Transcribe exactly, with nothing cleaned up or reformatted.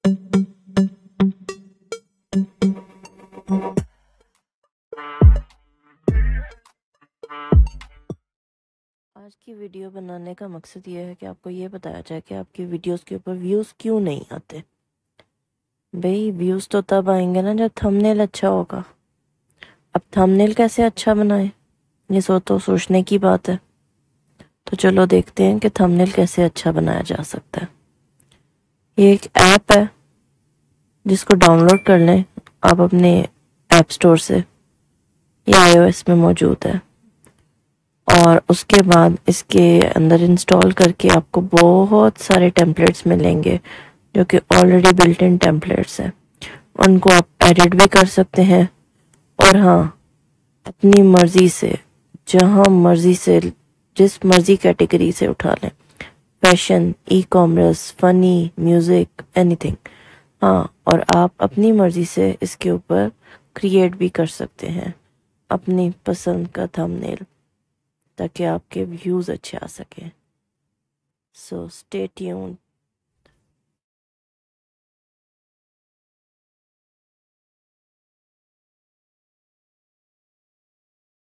آج کی ویڈیو بنانے کا مقصد یہ ہے کہ آپ کو یہ بتایا جائے کہ آپ کی ویڈیوز کے اوپر ویوز کیوں نہیں آتے۔ بھئی ویوز تو تب آئیں گے نا جب تھمبنیل اچھا ہوگا۔ اب تھمبنیل کیسے اچھا بنائیں، یہ سو تو سوچنے کی بات ہے۔ تو چلو دیکھتے ہیں کہ تھمبنیل کیسے اچھا بنایا جا سکتا ہے۔ یہ ایک ایپ ہے جس کو ڈاؤن لوڈ کر لیں آپ اپنے ایپ سٹور سے، یہ آئی او ایس میں موجود ہے، اور اس کے بعد اس کے اندر انسٹال کر کے آپ کو بہت سارے ٹیمپلیٹس ملیں گے جو کہ آلریڈی بلٹ ان ٹیمپلیٹس ہیں۔ ان کو آپ ایڈٹ بھی کر سکتے ہیں، اور ہاں اپنی مرضی سے جہاں مرضی سے جس مرضی کیٹیگری سے اٹھا لیں، fashion, e commerce, funny, music, anything. ہاں، اور آپ اپنی مرضی سے اس کے اوپر کریٹ بھی کر سکتے ہیں اپنی پسند کا تھمبنیل، تاکہ آپ کے ویوز اچھے آ سکیں۔ So stay tuned.